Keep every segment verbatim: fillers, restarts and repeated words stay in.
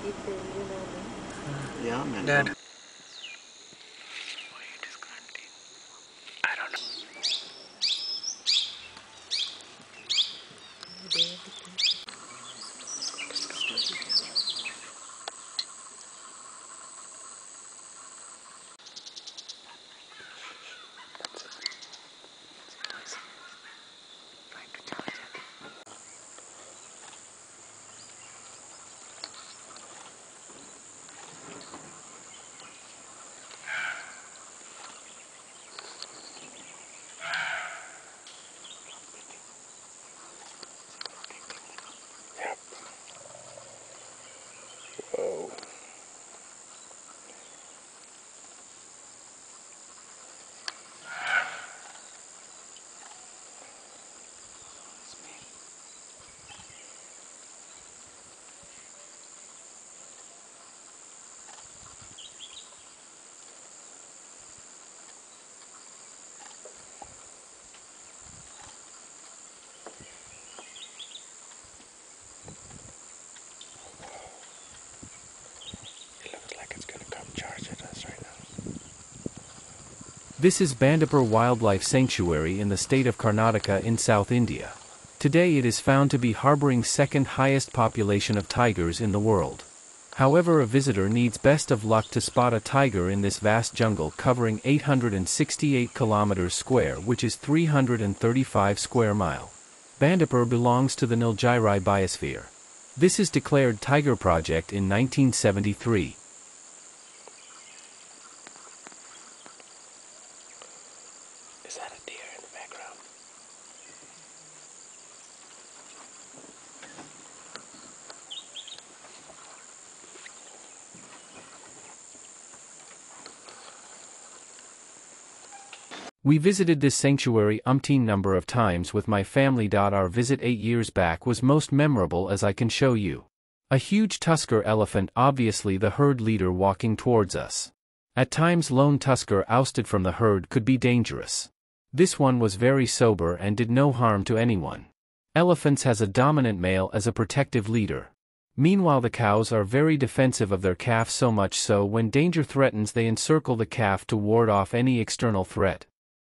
Itu, you know me. Yeah, man. Dad. Whoa. This is Bandipur Wildlife Sanctuary in the state of Karnataka in South India. Today it is found to be harboring second highest population of tigers in the world. However, a visitor needs best of luck to spot a tiger in this vast jungle covering eight hundred sixty-eight kilometers square, which is three hundred thirty-five square mile. Bandipur belongs to the Nilgiri biosphere. This is declared Tiger Project in nineteen seventy-three. Is that a deer in the background? We visited this sanctuary umpteen number of times with my family. Our visit eight years back was most memorable, as I can show you. A huge tusker elephant, obviously the herd leader, walking towards us. At times lone tusker ousted from the herd could be dangerous. This one was very sober and did no harm to anyone. Elephants has a dominant male as a protective leader. Meanwhile the cows are very defensive of their calf, so much so when danger threatens they encircle the calf to ward off any external threat.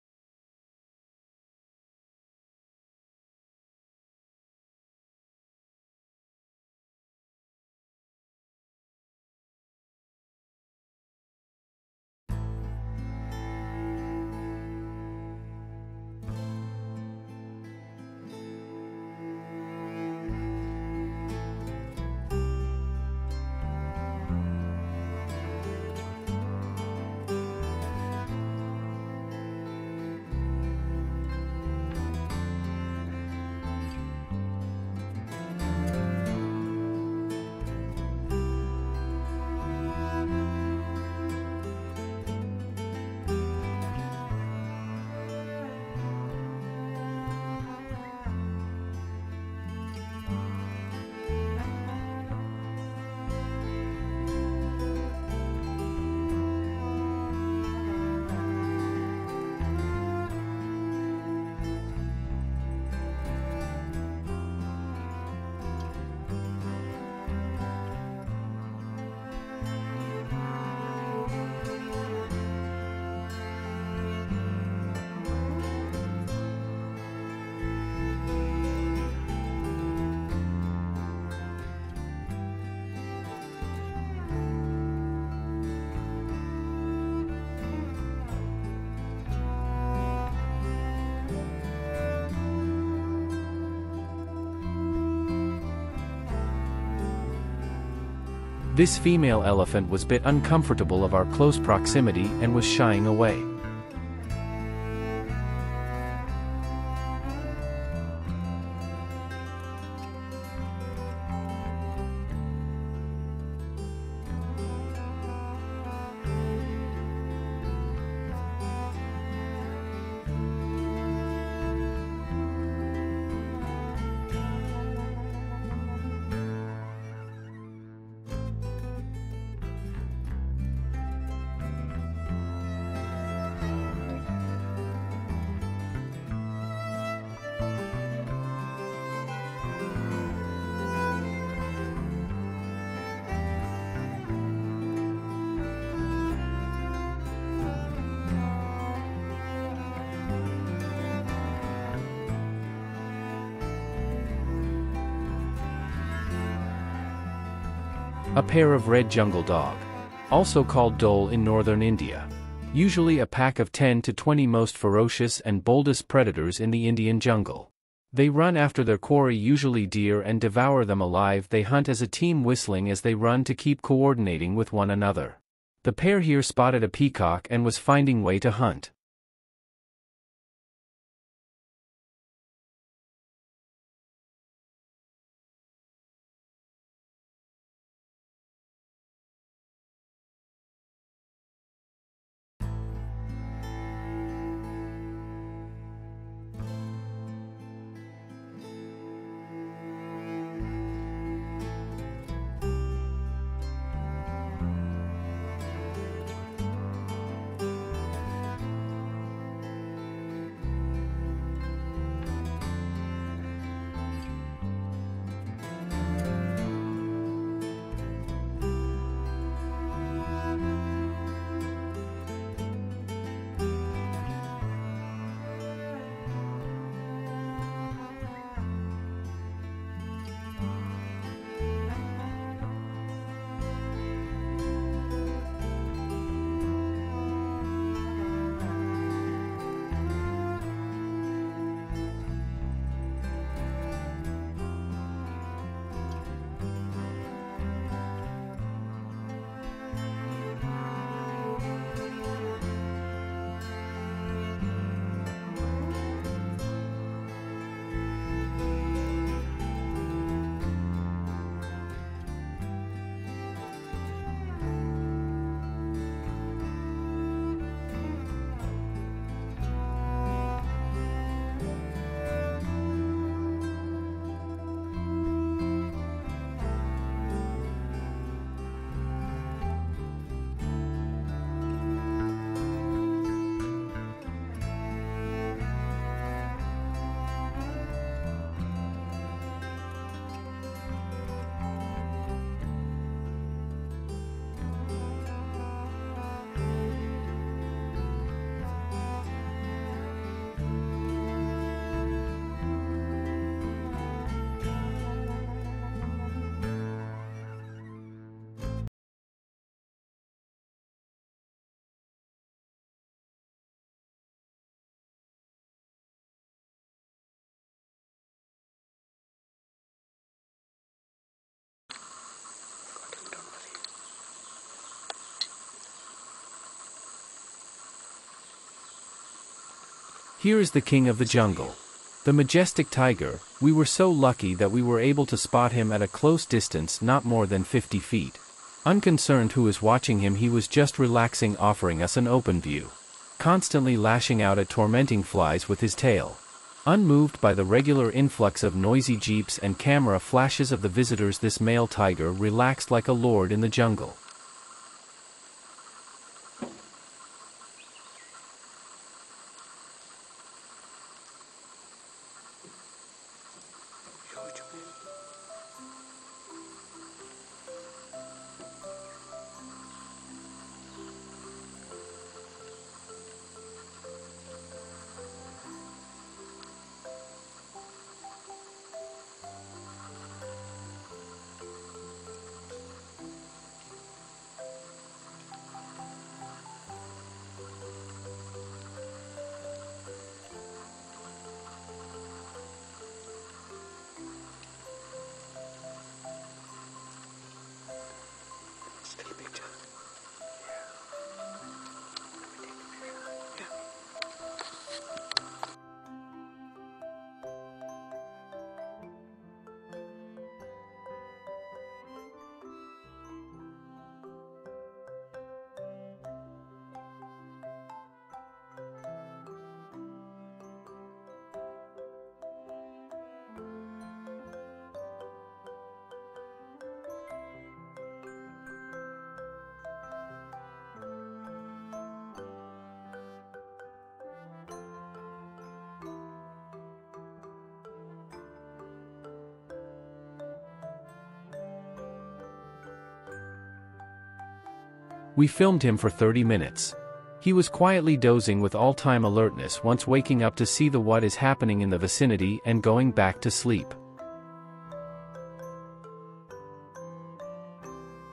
This female elephant was a bit uncomfortable of our close proximity and was shying away. A pair of red jungle dog. Also called dhole in northern India. Usually a pack of ten to twenty most ferocious and boldest predators in the Indian jungle. They run after their quarry, usually deer, and devour them alive. They hunt as a team, whistling as they run to keep coordinating with one another. The pair here spotted a peacock and was finding way to hunt. Here is the king of the jungle. The majestic tiger. We were so lucky that we were able to spot him at a close distance, not more than fifty feet. Unconcerned who is watching him, he was just relaxing, offering us an open view. Constantly lashing out at tormenting flies with his tail. Unmoved by the regular influx of noisy jeeps and camera flashes of the visitors, this male tiger relaxed like a lord in the jungle. We filmed him for thirty minutes. He was quietly dozing with all-time alertness, once waking up to see the what is happening in the vicinity and going back to sleep.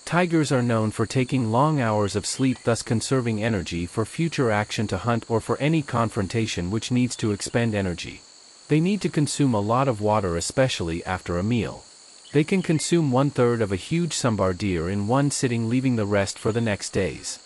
Tigers are known for taking long hours of sleep, thus conserving energy for future action to hunt or for any confrontation which needs to expend energy. They need to consume a lot of water, especially after a meal. They can consume one-third of a huge sambar deer in one sitting, leaving the rest for the next days.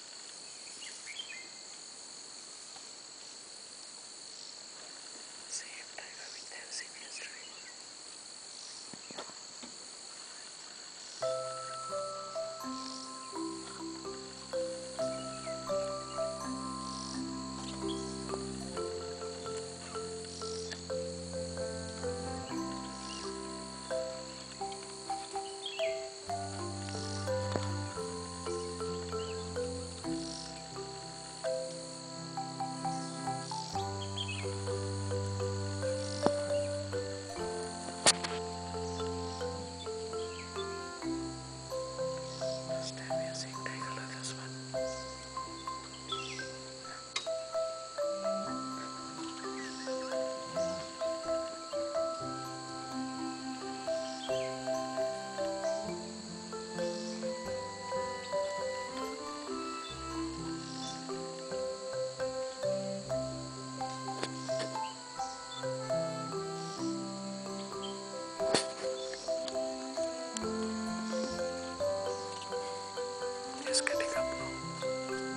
It's getting up now.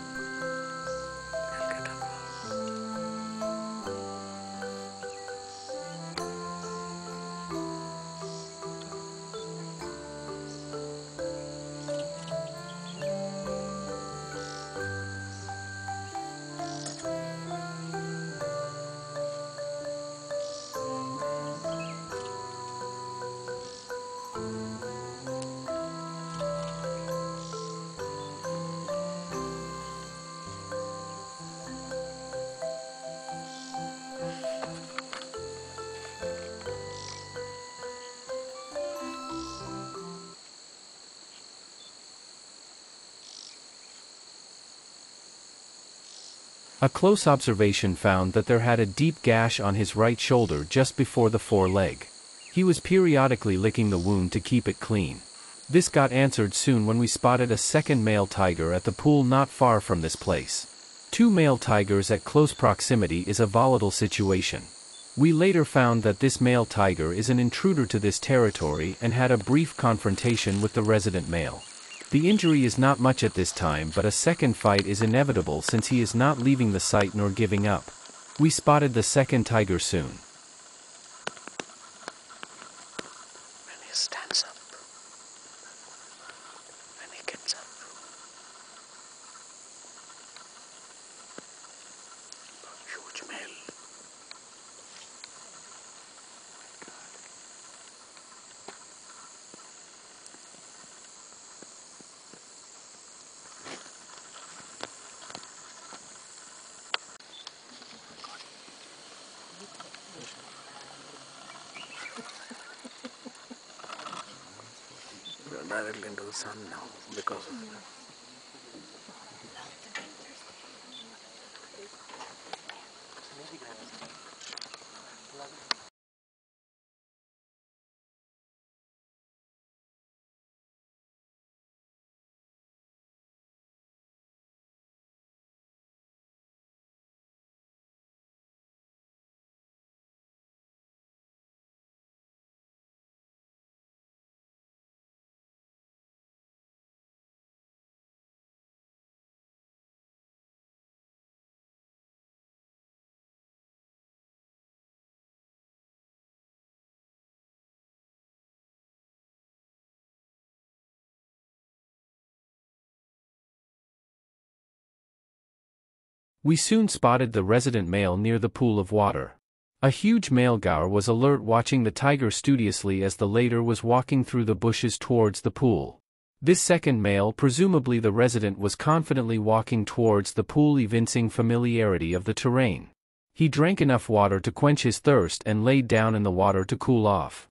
It'll get up now. A close observation found that there had a deep gash on his right shoulder just before the foreleg. He was periodically licking the wound to keep it clean. This got answered soon when we spotted a second male tiger at the pool not far from this place. Two male tigers at close proximity is a volatile situation. We later found that this male tiger is an intruder to this territory and had a brief confrontation with the resident male. The injury is not much at this time, but a second fight is inevitable since he is not leaving the site nor giving up. We spotted the second tiger soon. When he stands up, when he gets up, a huge male. We are directly into the sun now because of We soon spotted the resident male near the pool of water. A huge male gaur was alert, watching the tiger studiously as the latter was walking through the bushes towards the pool. This second male, presumably the resident, was confidently walking towards the pool, evincing familiarity of the terrain. He drank enough water to quench his thirst and laid down in the water to cool off.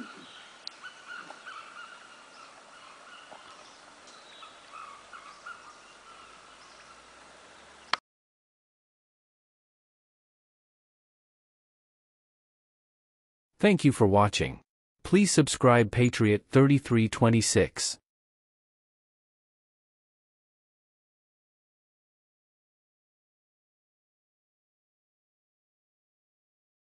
Thank you for watching. Please subscribe Patriot thirty-three twenty-six.